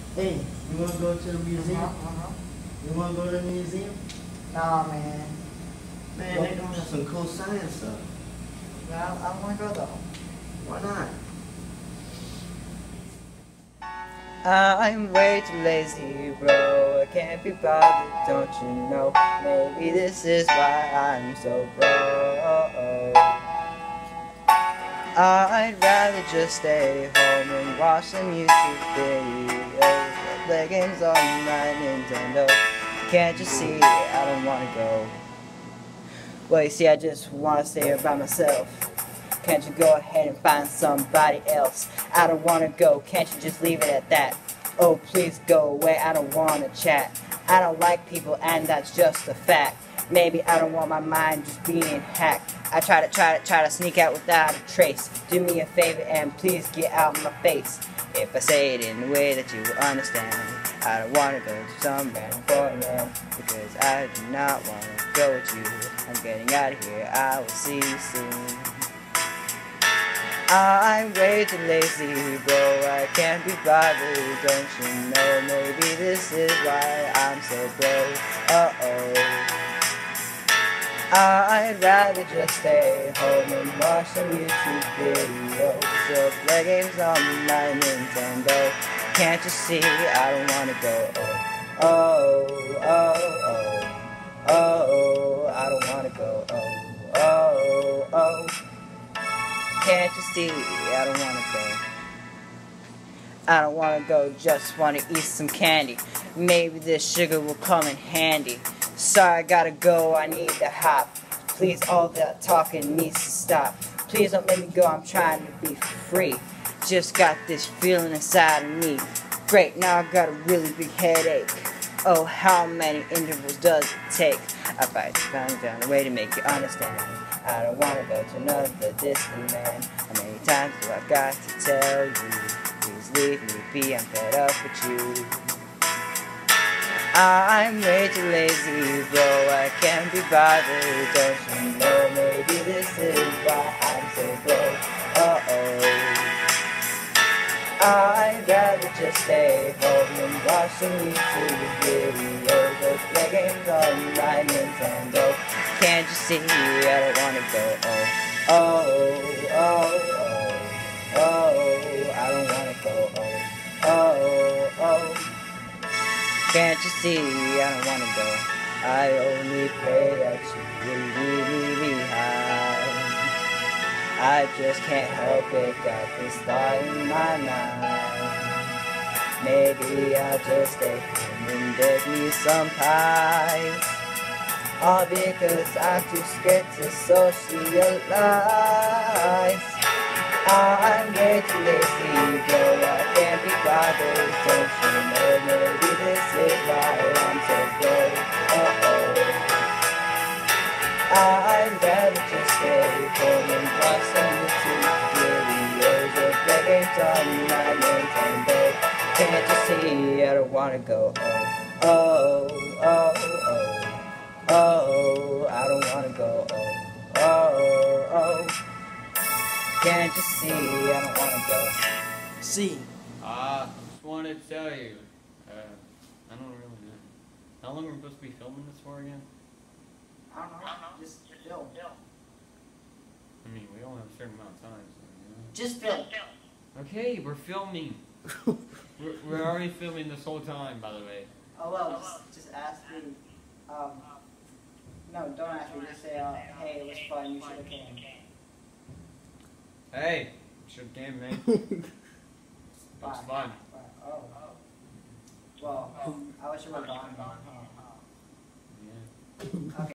Hey, you wanna go to the museum? You wanna go to the museum? Nah, man. Man, they gonna have some cool science stuff. Yeah, I don't want to go though. Why not? I'm way too lazy, bro. I can't be bothered, don't you know? Maybe this is why I'm so broke. I'd rather just stay home and watch some YouTube videos, play games on my Nintendo. Can't you see I don't wanna go? Well, you see, I just wanna stay here by myself. Can't you go ahead and find somebody else? I don't wanna go, can't you just leave it at that? Oh, please go away, I don't wanna chat. I don't like people and that's just a fact. Maybe I don't want my mind just being hacked. I try to sneak out without a trace. Do me a favor and please get out of my face. If I say it in a way that you understand, I don't wanna go to some random foreign land, because I do not wanna go with you. I'm getting out of here, I will see you soon. I'm way too lazy, bro, I can't be bothered, don't you know? Maybe this is why I'm so broke, I'd rather just stay home and watch some YouTube videos or play games on my Nintendo. Can't you see I don't wanna go? Oh, oh, oh, oh, oh, I don't wanna go. Oh, oh, oh. Can't you see I don't wanna go? I don't wanna go, just wanna eat some candy. Maybe this sugar will come in handy. Sorry, I gotta go, I need to hop. Please, all that talking needs to stop. Please don't let me go, I'm trying to be free. Just got this feeling inside of me. Great, now I got a really big headache. Oh, how many intervals does it take? I fight to find down a way to make you understand. I don't wanna go to another Disneyland. How many times do I got to tell you? Please leave me be, I'm fed up with you. I'm way too lazy, bro, I can't be bothered, don't you know? Maybe this is why I'm so broke, I'd rather just stay home and watch some YouTube videos or play games on my Nintendo. Can't you see I don't wanna go? Oh, oh, oh, oh, I don't wanna go. Oh, oh. Can't you see I don't wanna go? I only pray that you will leave me behind. I just can't help it, got this thought in my mind. Maybe I'll just stay home and bake me some pies. All because I'm too scared to socialize. I'm way too lazy, girl, I can't be bothered, don't you know? Maybe this is why I'm so broke, I'd rather just stay home and watch some YouTube videos or play games on my Nintendo. Can't you see I don't wanna go? Oh, oh, oh, oh, oh, I don't wanna go. Oh, oh. Can't you see I don't wanna go? See. Just wanted to tell you. I don't really know. How long are we supposed to be filming this for again? I don't know. Just film. I mean, we only have a certain amount of time, so, you know. Just film. Okay, we're filming. we're already filming this whole time, by the way. Oh well, just ask me. No, don't ask me. Just say, hey, it was fun. You should have came. Hey, should game, man. That was fun. Oh. Well, I wish you were gone.